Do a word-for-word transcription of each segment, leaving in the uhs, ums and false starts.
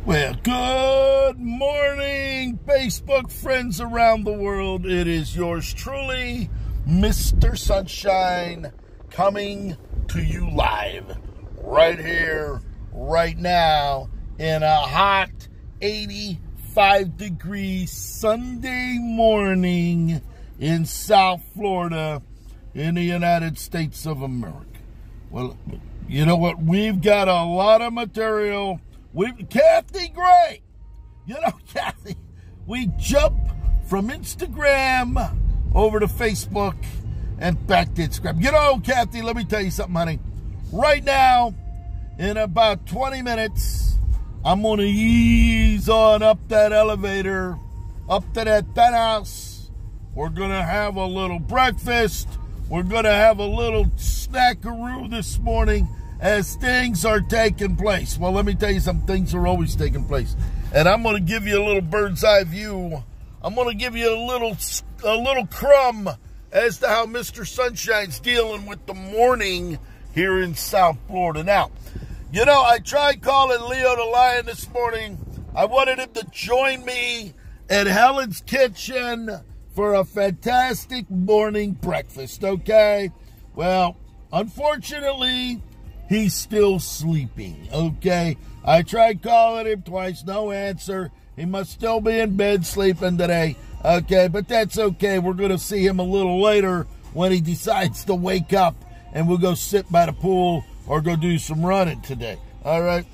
Well, good morning, Facebook friends around the world. It is yours truly, Mister Sunshine, coming to you live right here, right now, in a hot eighty-five degree Sunday morning in South Florida in the United States of America. Well, you know what? We've got a lot of material. We, Kathy Gray, you know, Kathy, we jump from Instagram over to Facebook and back to Instagram. You know, Kathy, let me tell you something, honey. Right now, in about twenty minutes, I'm going to ease on up that elevator, up to that penthouse. We're going to have a little breakfast. We're going to have a little snackaroo this morning as things are taking place. Well, let me tell you some things are always taking place. And I'm going to give you a little bird's eye view. I'm going to give you a little a little crumb as to how Mister Sunshine's dealing with the morning here in South Florida. Now, you know, I tried calling Leo the Lion this morning. I wanted him to join me at Helen's Kitchen for a fantastic morning breakfast, okay? Well, unfortunately, he's still sleeping, okay? I tried calling him twice, no answer. He must still be in bed sleeping today, okay? But that's okay. We're going to see him a little later when he decides to wake up, and we'll go sit by the pool or go do some running today, all right?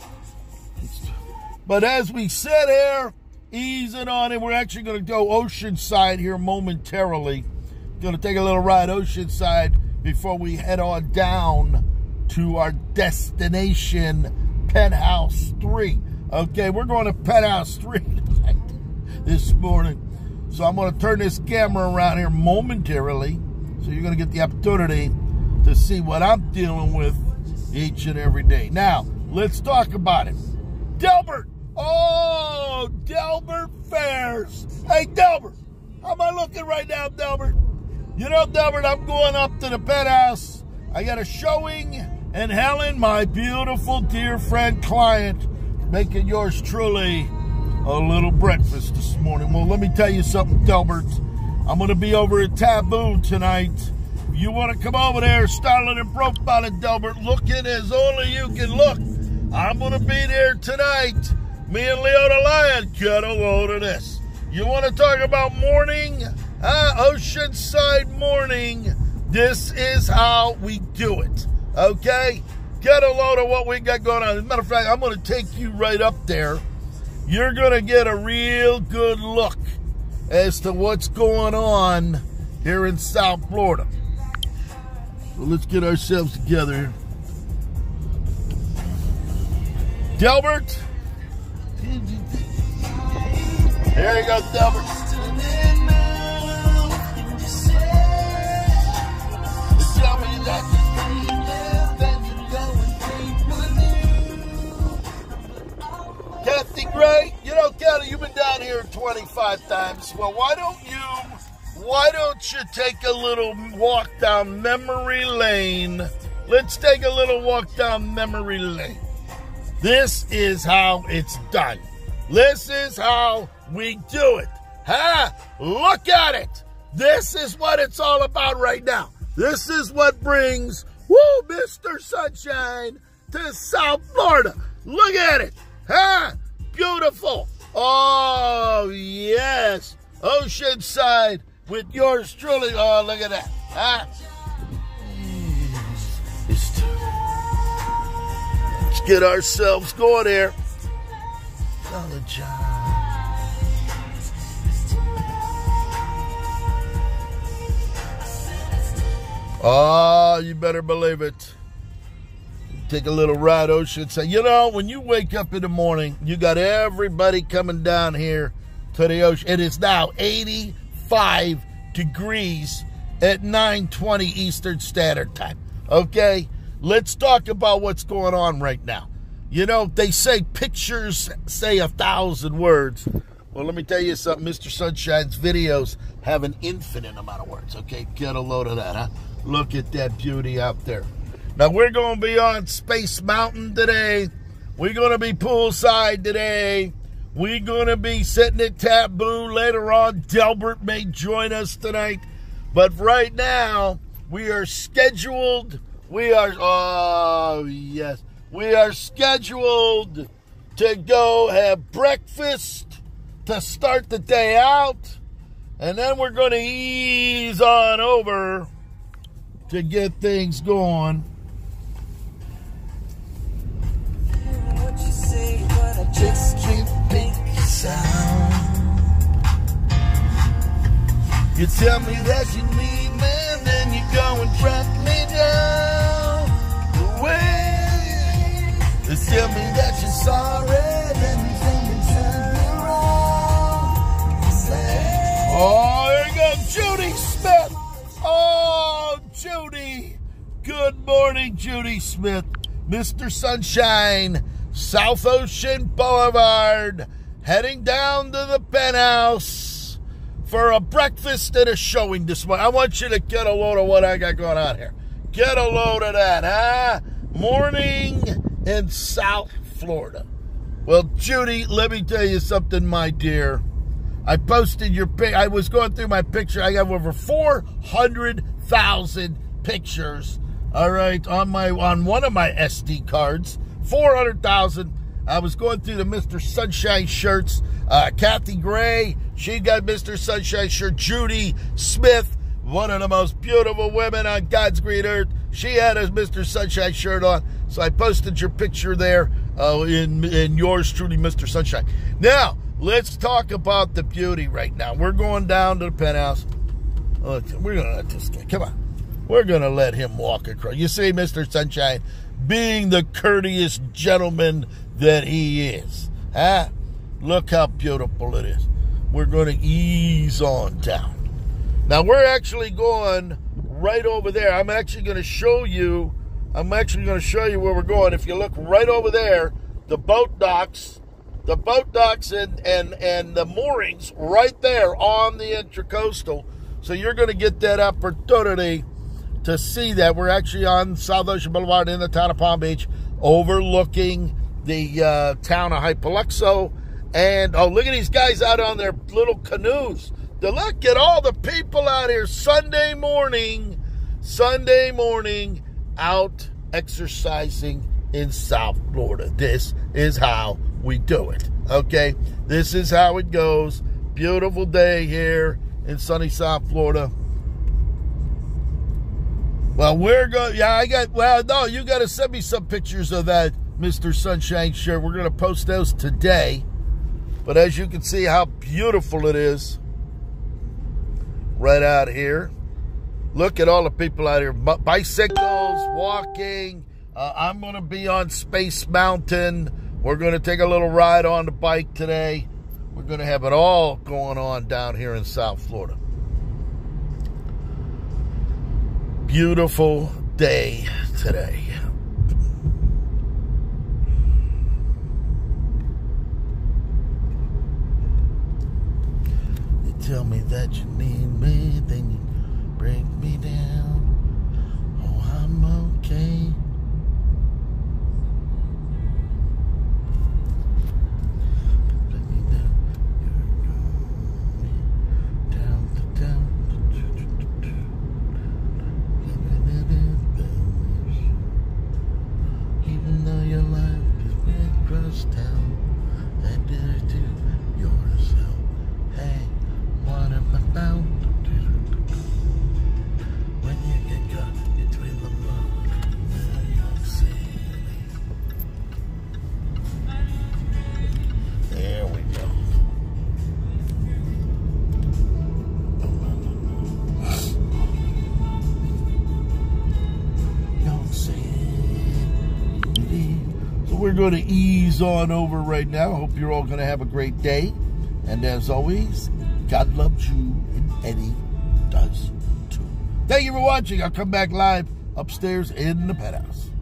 But as we sit here, easing on it, we're actually going to go Oceanside here momentarily. Going to take a little ride Oceanside before we head on down to our destination, Penthouse three. Okay, we're going to Penthouse three this morning. So I'm going to turn this camera around here momentarily. So you're going to get the opportunity to see what I'm dealing with each and every day. Now, let's talk about it. Delbert! Oh, Delbert Fairs. Hey, Delbert, how am I looking right now, Delbert? You know, Delbert, I'm going up to the penthouse. I got a showing, and Helen, my beautiful, dear friend, client, making yours truly a little breakfast this morning. Well, let me tell you something, Delbert. I'm going to be over at Taboo tonight. If you want to come over there, styling and profiling, Delbert, looking as only you can look. I'm going to be there tonight. Me and Leo the Lion, get a load of this. You want to talk about morning? Uh, Oceanside morning. This is how we do it. Okay? Get a load of what we got going on. As a matter of fact, I'm going to take you right up there. You're going to get a real good look as to what's going on here in South Florida. So let's get ourselves together. Delbert. There you go, Delbert. Tell me that. Kathy Gray, you know, Kathy, you've been down here twenty-five times. Well, why don't you, why don't you take a little walk down memory lane? Let's take a little walk down memory lane. This is how it's done. This is how we do it. Huh? Look at it. This is what it's all about right now. This is what brings, woo, Mister Sunshine to South Florida. Look at it. Huh? Beautiful. Oh, yes. Oceanside with yours truly. Oh, look at that. Huh? Let's get ourselves going here. Oh, you better believe it. Take a little ride Oceanside. You know, when you wake up in the morning, you got everybody coming down here to the ocean. It is now eighty-five degrees at nine twenty Eastern Standard Time. Okay? Let's talk about what's going on right now. You know, they say pictures say a thousand words. Well, let me tell you something. Mister Sunshine's videos have an infinite amount of words, okay? Get a load of that, huh? Look at that beauty out there. Now, we're going to be on Space Mountain today. We're going to be poolside today. We're going to be sitting at Taboo later on. Delbert may join us tonight. But right now, we are scheduled. We are, oh, yes. We are scheduled to go have breakfast to start the day out. And then we're going to ease on over to get things going. What you say, but I just can't make a sound. You tell me that you need me, then you go and drop me down. Away. You tell me that you're sorry, then you tell me turn around. Oh, there you go, Judy Smith. Oh, Judy. Good morning, Judy Smith. Mister Sunshine, South Ocean Boulevard, heading down to the penthouse for a breakfast and a showing this morning. I want you to get a load of what I got going on here. Get a load of that, huh? Morning in South Florida. Well, Judy, let me tell you something, my dear. I posted your pic. I was going through my picture. I got over four hundred thousand pictures, all right, on my on one of my S D cards. four hundred thousand. I was going through the Mister Sunshine shirts. Uh, Kathy Gray, she got Mister Sunshine shirt. Judy Smith, one of the most beautiful women on God's green earth, she had a Mister Sunshine shirt on. So I posted your picture there uh, in, in yours truly, Mister Sunshine. Now, let's talk about the beauty right now. We're going down to the penthouse. Oh, we're going to let this guy, come on. We're going to let him walk across. You see, Mister Sunshine, being the courteous gentleman that he is. Huh? Look how beautiful it is. We're going to ease on down. Now, we're actually going right over there. I'm actually going to show you, I'm actually going to show you where we're going. If you look right over there, the boat docks, the boat docks and, and, and the moorings right there on the Intracoastal. So you're going to get that opportunity to see that. We're actually on South Ocean Boulevard in the town of Palm Beach, overlooking the uh, town of Hypoluxo. And, oh, look at these guys out on their little canoes. To look at all the people out here Sunday morning, Sunday morning, out exercising in South Florida. This is how we do it, okay? This is how it goes. Beautiful day here in sunny South Florida. Well, we're going, yeah, I got, well, no, you got to send me some pictures of that Mister Sunshine shirt. We're going to post those today. But as you can see how beautiful it is right out here. Look at all the people out here. Bicycles, walking. Uh, I'm going to be on Space Mountain. We're going to take a little ride on the bike today. We're going to have it all going on down here in South Florida. Beautiful day today. You tell me that you need me, then you break me down. Oh, I'm okay. We're going to ease on over right now. Hope you're all going to have a great day. And as always, God loves you and Eddie does too. Thank you for watching. I'll come back live upstairs in the penthouse.